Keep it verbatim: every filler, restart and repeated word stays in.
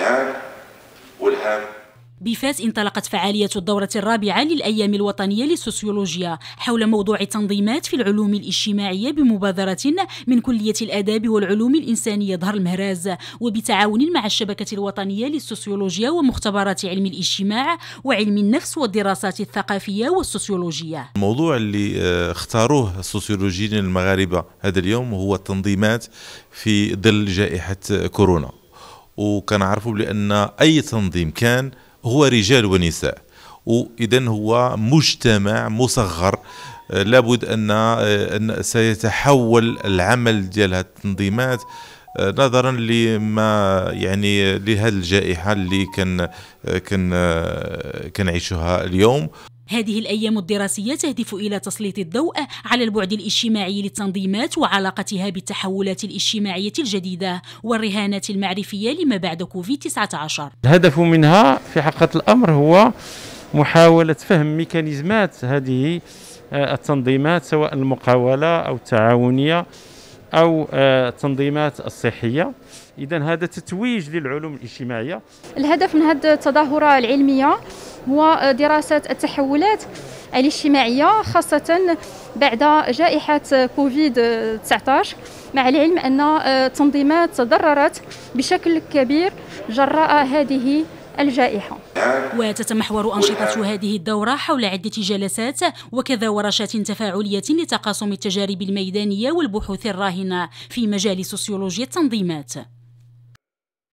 العام والهام. بفاس انطلقت فعالية الدورة الرابعة للأيام الوطنية للسوسيولوجيا حول موضوع التنظيمات في العلوم الاجتماعية بمبادرة من كلية الآداب والعلوم الإنسانية ظهر المهراز، وبتعاون مع الشبكة الوطنية للسوسيولوجيا ومختبرات علم الاجتماع وعلم النفس والدراسات الثقافية والسوسيولوجية. الموضوع اللي اختاروه السوسيولوجيين المغاربة هذا اليوم هو التنظيمات في ظل جائحة كورونا، وكنعرفوا بأن أي تنظيم كان هو رجال ونساء، وإذن هو مجتمع مصغر. لابد أن أن سيتحول العمل ديال هذه التنظيمات نظرا لما يعني لهذه الجائحة اللي كان كان كنعيشها اليوم. هذه الأيام الدراسية تهدف إلى تسليط الضوء على البعد الاجتماعي للتنظيمات وعلاقتها بالتحولات الاجتماعية الجديدة والرهانات المعرفية لما بعد كوفيد تسعة عشر. الهدف منها في حقيقة الأمر هو محاولة فهم ميكانيزمات هذه التنظيمات، سواء المقاولة أو التعاونية أو التنظيمات الصحية. إذن هذا تتويج للعلوم الاجتماعية. الهدف من هذه التظاهرة العلمية هو دراسة التحولات الاجتماعية خاصة بعد جائحة كوفيد تسعة عشر، مع العلم أن التنظيمات تضررت بشكل كبير جراء هذه الجائحة. وتتمحور أنشطة هذه الدورة حول عدة جلسات وكذا ورشات تفاعلية لتقاسم التجارب الميدانية والبحوث الراهنة في مجال سوسيولوجيا التنظيمات.